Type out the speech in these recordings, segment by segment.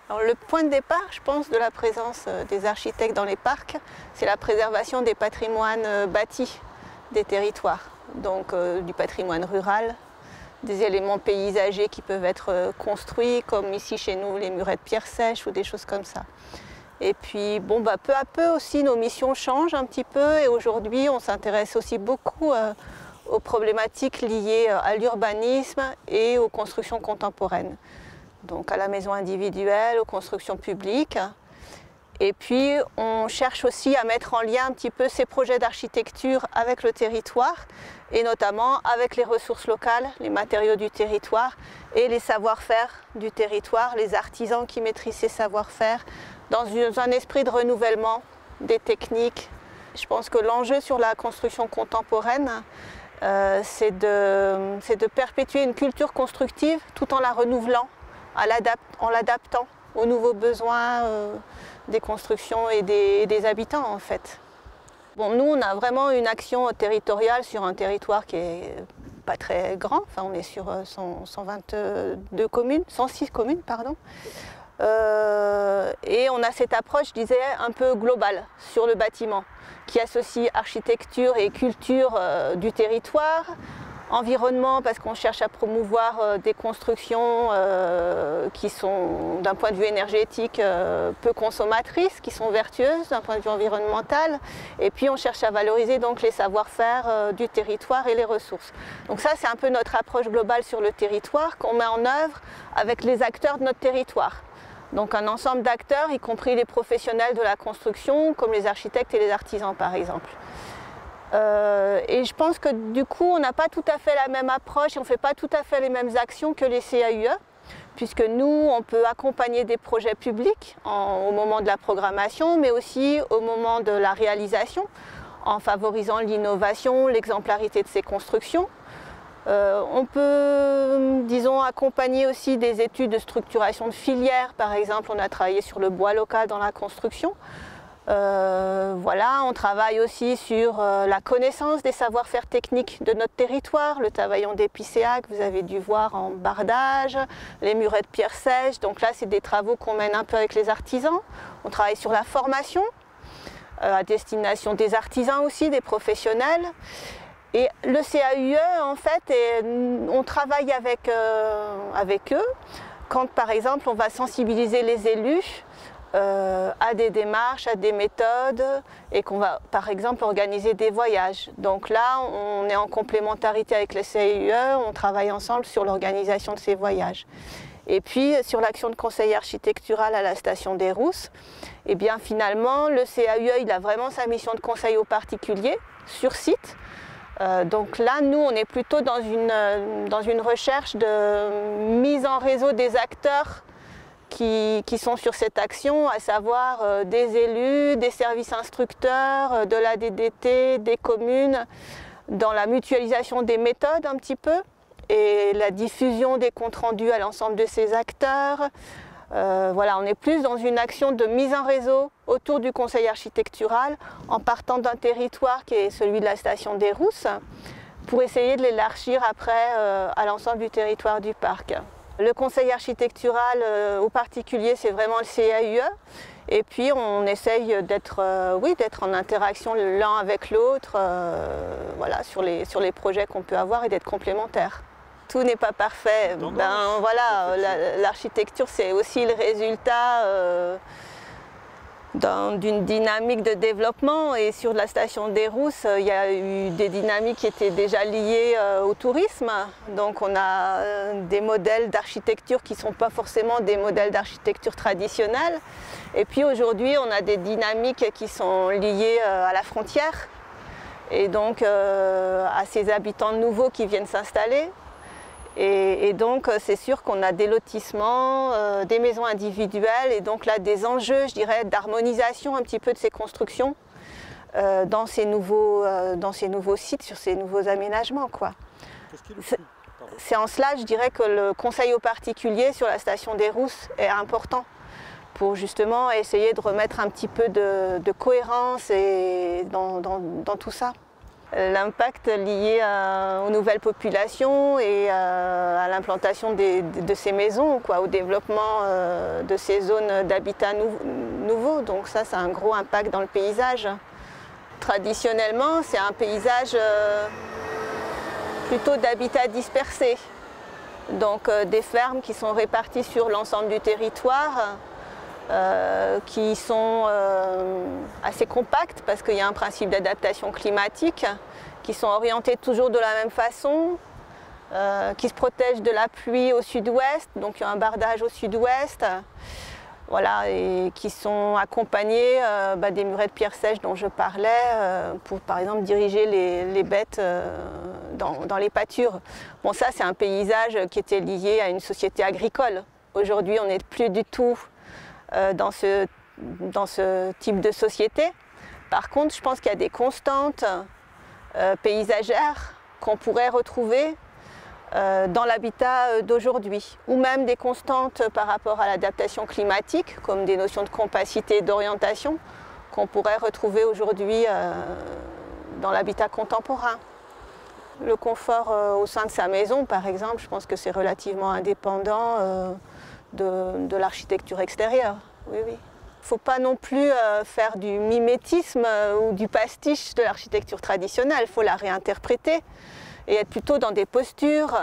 Alors, le point de départ, je pense, de la présence des architectes dans les parcs, c'est la préservation des patrimoines bâtis des territoires, donc du patrimoine rural, des éléments paysagers qui peuvent être construits, comme ici chez nous les murets de pierre sèche ou des choses comme ça. Et puis bon, peu à peu aussi nos missions changent un petit peu et aujourd'hui on s'intéresse aussi beaucoup aux problématiques liées à l'urbanisme et aux constructions contemporaines. Donc à la maison individuelle, aux constructions publiques. Et puis on cherche aussi à mettre en lien un petit peu ces projets d'architecture avec le territoire et notamment avec les ressources locales, les matériaux du territoire et les savoir-faire du territoire, les artisans qui maîtrisent ces savoir-faire dans un esprit de renouvellement des techniques. Je pense que l'enjeu sur la construction contemporaine, c'est de perpétuer une culture constructive tout en la renouvelant, en l'adaptant aux nouveaux besoins des constructions et des habitants en fait. Bon, nous on a vraiment une action territoriale sur un territoire qui est pas très grand, enfin on est sur 122 communes, 106 communes pardon. Et on a cette approche, je disais, un peu globale sur le bâtiment, qui associe architecture et culture du territoire, environnement parce qu'on cherche à promouvoir des constructions qui sont d'un point de vue énergétique peu consommatrices, qui sont vertueuses d'un point de vue environnemental, et puis on cherche à valoriser donc les savoir-faire du territoire et les ressources. Donc ça c'est un peu notre approche globale sur le territoire qu'on met en œuvre avec les acteurs de notre territoire. Donc un ensemble d'acteurs, y compris les professionnels de la construction, comme les architectes et les artisans par exemple. Et je pense que du coup, on n'a pas tout à fait la même approche et on ne fait pas tout à fait les mêmes actions que les CAUE, puisque nous, on peut accompagner des projets publics au moment de la programmation, mais aussi au moment de la réalisation, en favorisant l'innovation, l'exemplarité de ces constructions. On peut, disons, accompagner aussi des études de structuration de filières. Par exemple, on a travaillé sur le bois local dans la construction. Voilà, on travaille aussi sur la connaissance des savoir-faire techniques de notre territoire, le tabaillon d'épicéa que vous avez dû voir en bardage, les murets de pierre sèche. Donc là, c'est des travaux qu'on mène un peu avec les artisans. On travaille sur la formation à destination des artisans aussi, des professionnels. Et le CAUE, en fait, on travaille avec eux quand, par exemple, on va sensibiliser les élus à des démarches, à des méthodes et qu'on va par exemple organiser des voyages. Donc là, on est en complémentarité avec le CAUE, on travaille ensemble sur l'organisation de ces voyages. Et puis sur l'action de conseil architectural à la station des Rousses, et bien finalement le CAUE il a vraiment sa mission de conseil aux particuliers sur site. Donc là, nous, on est plutôt dans une recherche de mise en réseau des acteurs qui sont sur cette action, à savoir des élus, des services instructeurs, de la DDT, des communes, dans la mutualisation des méthodes un petit peu et la diffusion des comptes rendus à l'ensemble de ces acteurs. Voilà, on est plus dans une action de mise en réseau autour du conseil architectural en partant d'un territoire qui est celui de la station des Rousses pour essayer de l'élargir après à l'ensemble du territoire du parc. Le conseil architectural aux particuliers, c'est vraiment le CAUE. Et puis on essaye d'être en interaction l'un avec l'autre voilà, sur les projets qu'on peut avoir et d'être complémentaires. Tout n'est pas parfait. L'architecture, c'est aussi le résultat d'une dynamique de développement. Et sur la station des Rousses, il y a eu des dynamiques qui étaient déjà liées au tourisme. Donc on a des modèles d'architecture qui ne sont pas forcément des modèles d'architecture traditionnels. Et puis aujourd'hui, on a des dynamiques qui sont liées à la frontière et donc à ces habitants nouveaux qui viennent s'installer. Et donc c'est sûr qu'on a des lotissements, des maisons individuelles et donc là des enjeux, je dirais, d'harmonisation un petit peu de ces constructions dans ces nouveaux sites, sur ces nouveaux aménagements, quoi. C'est en cela, je dirais, que le conseil aux particuliers sur la station des Rousses est important pour justement essayer de remettre un petit peu de cohérence dans tout ça. l'impact lié aux nouvelles populations et à l'implantation de ces maisons, quoi, au développement de ces zones d'habitat nouveaux. Donc ça, c'est un gros impact dans le paysage. Traditionnellement, c'est un paysage plutôt d'habitat dispersé. Donc des fermes qui sont réparties sur l'ensemble du territoire, qui sont assez compactes parce qu'il y a un principe d'adaptation climatique, qui sont orientées toujours de la même façon, qui se protègent de la pluie au sud-ouest, donc il y a un bardage au sud-ouest, voilà, et qui sont accompagnées des murets de pierre sèche dont je parlais, pour par exemple diriger les bêtes dans les pâtures. Bon, ça c'est un paysage qui était lié à une société agricole. Aujourd'hui on n'est plus du tout dans ce type de société. Par contre, je pense qu'il y a des constantes paysagères qu'on pourrait retrouver dans l'habitat d'aujourd'hui, ou même des constantes par rapport à l'adaptation climatique, comme des notions de compacité et d'orientation, qu'on pourrait retrouver aujourd'hui dans l'habitat contemporain. Le confort au sein de sa maison, par exemple, je pense que c'est relativement indépendant de l'architecture extérieure. Oui, oui. Il ne faut pas non plus faire du mimétisme ou du pastiche de l'architecture traditionnelle, il faut la réinterpréter et être plutôt dans des postures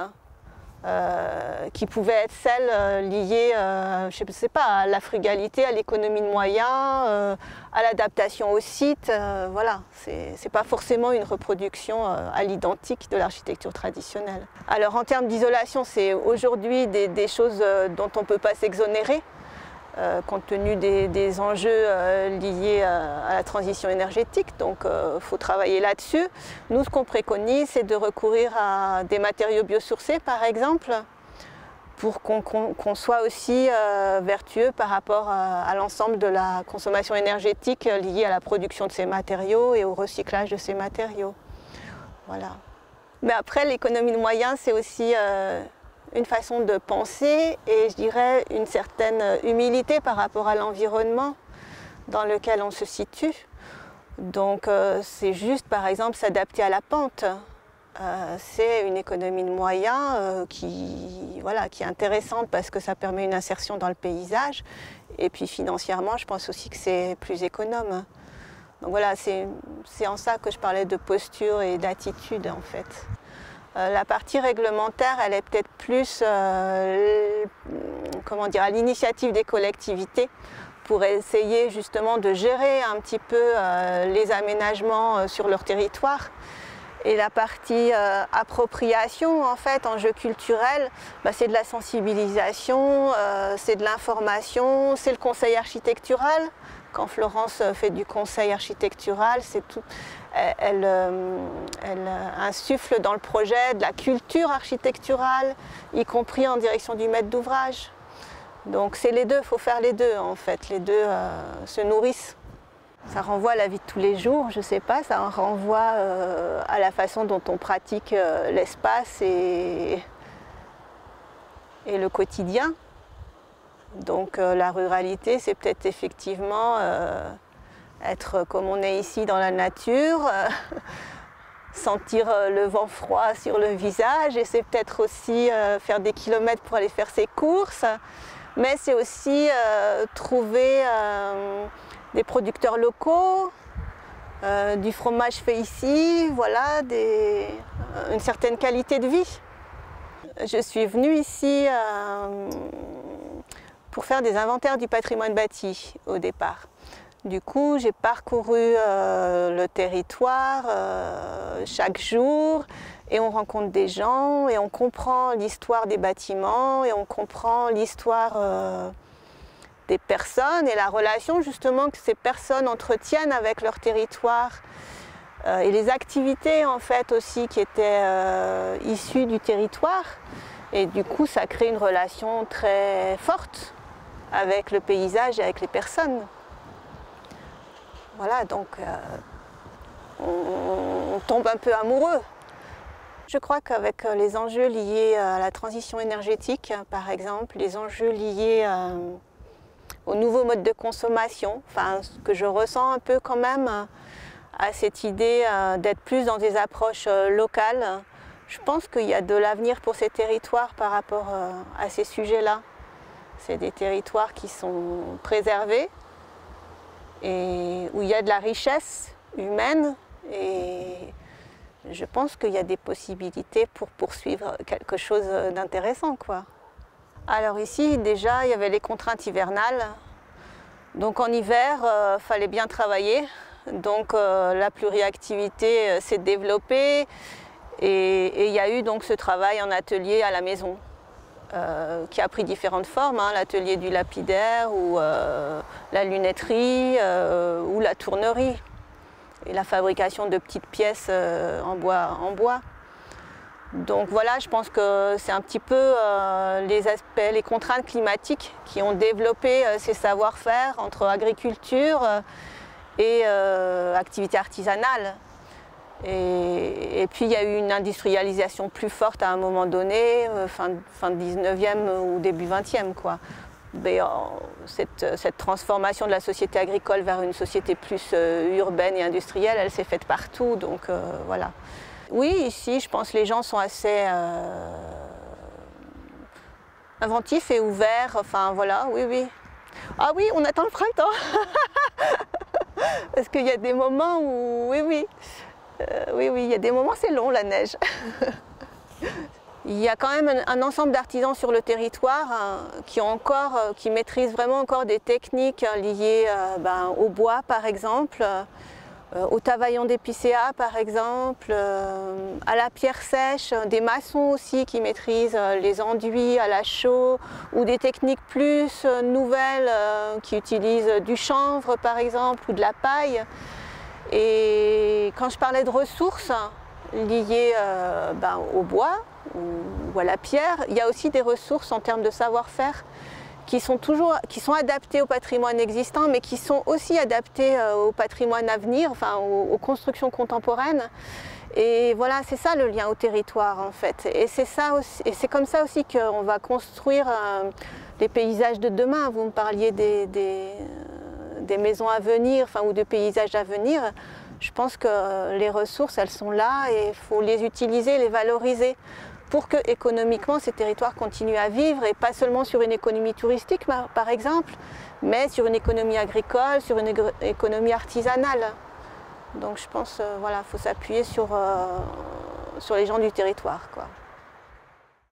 qui pouvaient être celles liées je ne sais pas, à la frugalité, à l'économie de moyens, à l'adaptation au site. Voilà, ce n'est pas forcément une reproduction à l'identique de l'architecture traditionnelle. Alors en termes d'isolation, c'est aujourd'hui des choses dont on ne peut pas s'exonérer. Compte tenu des enjeux liés à la transition énergétique, donc il faut travailler là-dessus. Nous, ce qu'on préconise, c'est de recourir à des matériaux biosourcés, par exemple, pour qu'on soit aussi vertueux par rapport à l'ensemble de la consommation énergétique liée à la production de ces matériaux et au recyclage de ces matériaux. Voilà. Mais après, l'économie de moyens, c'est aussi une façon de penser et je dirais une certaine humilité par rapport à l'environnement dans lequel on se situe. Donc c'est juste par exemple s'adapter à la pente. C'est une économie de moyens qui est intéressante parce que ça permet une insertion dans le paysage et puis financièrement je pense aussi que c'est plus économe. Donc voilà, c'est en ça que je parlais de posture et d'attitude en fait. La partie réglementaire, elle est peut-être plus à l'initiative des collectivités pour essayer justement de gérer un petit peu les aménagements sur leur territoire. Et la partie appropriation, en fait, enjeu culturel, c'est de la sensibilisation, c'est de l'information, c'est le conseil architectural. Quand Florence fait du conseil architectural, c'est tout. Elle insuffle dans le projet de la culture architecturale, y compris en direction du maître d'ouvrage. Donc c'est les deux, il faut faire les deux en fait, les deux se nourrissent. Ça renvoie à la vie de tous les jours, je ne sais pas, ça renvoie à la façon dont on pratique l'espace et le quotidien. Donc la ruralité, c'est peut-être effectivement être comme on est ici dans la nature, sentir le vent froid sur le visage et c'est peut-être aussi faire des kilomètres pour aller faire ses courses, mais c'est aussi trouver des producteurs locaux, du fromage fait ici, voilà, une certaine qualité de vie. Je suis venue ici pour faire des inventaires du patrimoine bâti au départ. Du coup, j'ai parcouru le territoire chaque jour et on rencontre des gens et on comprend l'histoire des bâtiments et on comprend l'histoire des personnes et la relation justement que ces personnes entretiennent avec leur territoire et les activités en fait aussi qui étaient issues du territoire. Et du coup, ça crée une relation très forte avec le paysage et avec les personnes. Voilà, donc on tombe un peu amoureux. Je crois qu'avec les enjeux liés à la transition énergétique, par exemple, les enjeux liés aux nouveaux modes de consommation, enfin, ce que je ressens un peu quand même, à cette idée d'être plus dans des approches locales. Je pense qu'il y a de l'avenir pour ces territoires par rapport à ces sujets-là. C'est des territoires qui sont préservés et où il y a de la richesse humaine, et je pense qu'il y a des possibilités pour poursuivre quelque chose d'intéressant, quoi. Alors ici, déjà, il y avait les contraintes hivernales. Donc en hiver, fallait bien travailler. Donc la pluriactivité s'est développée et il y a eu donc ce travail en atelier à la maison qui a pris différentes formes, hein, l'atelier du lapidaire ou la lunetterie ou la tournerie et la fabrication de petites pièces en bois. Donc voilà, je pense que c'est un petit peu les aspects, les contraintes climatiques qui ont développé ces savoir-faire entre agriculture et activité artisanale. Et puis il y a eu une industrialisation plus forte à un moment donné, fin 19e ou début 20e, quoi. Mais, cette transformation de la société agricole vers une société plus urbaine et industrielle, elle s'est faite partout, donc voilà. Oui, ici, je pense que les gens sont assez inventifs et ouverts, enfin voilà, oui, oui. Ah oui, on attend le printemps. Parce qu'il y a des moments où, oui, oui. Oui, il y a des moments, c'est long, la neige. Il y a quand même un ensemble d'artisans sur le territoire qui maîtrisent vraiment encore des techniques liées au bois, par exemple, au tavaillon d'épicéa, par exemple, à la pierre sèche, des maçons aussi qui maîtrisent les enduits à la chaux, ou des techniques plus nouvelles qui utilisent du chanvre, par exemple, ou de la paille. Et quand je parlais de ressources liées au bois ou à la pierre, il y a aussi des ressources en termes de savoir-faire qui sont adaptées au patrimoine existant, mais qui sont aussi adaptées au patrimoine à venir, enfin aux constructions contemporaines. Et voilà, c'est ça le lien au territoire, en fait. Et c'est comme ça aussi qu'on va construire les paysages de demain. Vous me parliez des maisons à venir, ou de paysages à venir. Je pense que les ressources, elles sont là et il faut les utiliser, les valoriser pour que économiquement ces territoires continuent à vivre, et pas seulement sur une économie touristique par exemple, mais sur une économie agricole, sur une économie artisanale. Donc je pense voilà, faut s'appuyer sur les gens du territoire, quoi.